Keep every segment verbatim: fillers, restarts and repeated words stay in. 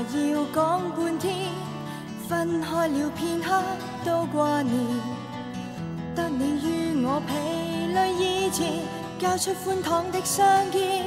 要讲半天，分开了片刻都挂念，得你于我疲累以前，交出宽敞的相见。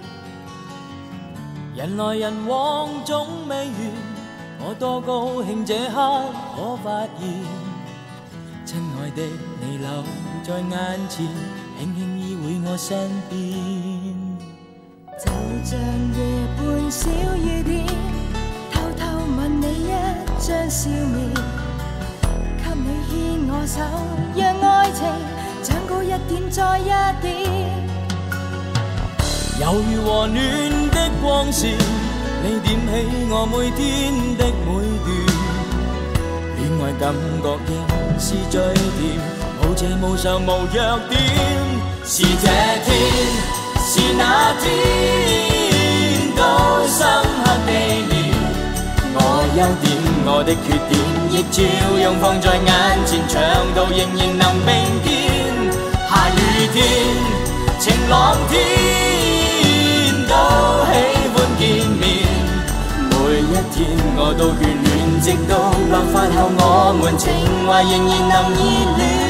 人来人往总未完，我多高兴这刻可发现，亲爱的你留在眼前，轻轻依偎我身边。 就像夜半小雨点，偷偷吻你一张笑面，给你牵我手，让爱情长高一點再一點。 猶如和暖的光線，你點起我每天的每段，戀愛感覺仍是最甜，無邪無常無弱點。是這天，是那天，都深刻地念。我優點，我的缺點，亦照樣放在眼前，長途仍然能並肩。下雨天，晴朗天，都喜歡見面。每一天我都眷戀，直到白髮後，我們情懷仍然能熱戀。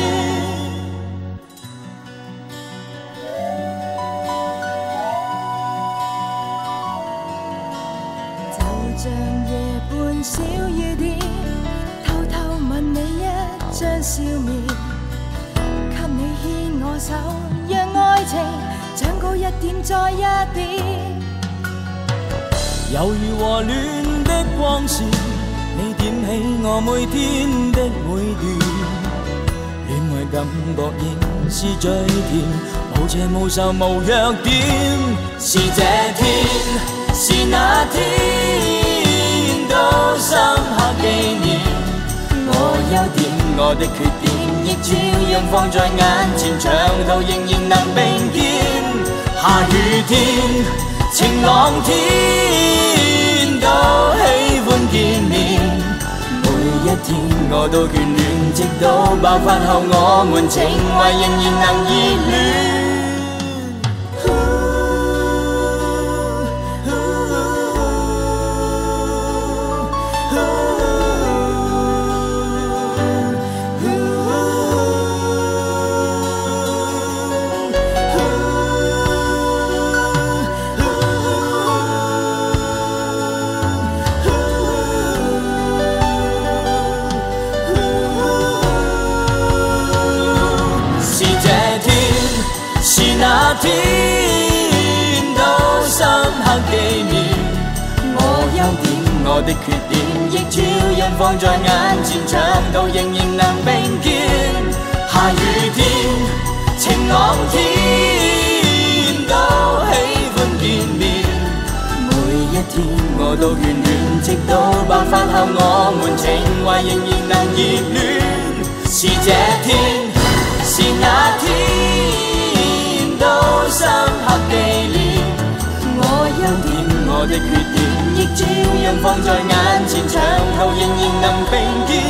像夜半小雨點，偷偷吻你一張笑面，給你牽我手，讓愛情長高一點再一點。 猶如和暖的光線，你點起我每天的每段，戀愛感覺仍是最甜，無邪無愁無弱點。是這天，是那天，都深刻紀念。我優點，我的缺點，亦照樣放在眼前，長途仍然能並肩。下雨天，晴朗天，都喜歡見面。每一天我都眷戀，直到白髮後，我們情懷仍然能熱戀。那天都深刻紀念，我優點，我的缺點，亦照樣放在眼前，長途仍然能並肩。下雨天，晴朗天，都喜歡見面。每一天我都眷戀，直到白髮後，我們情懷仍然能熱戀。是這天，是那天，都深刻紀念。我優點，我的缺點，亦照樣放在眼前，長途仍然能並肩。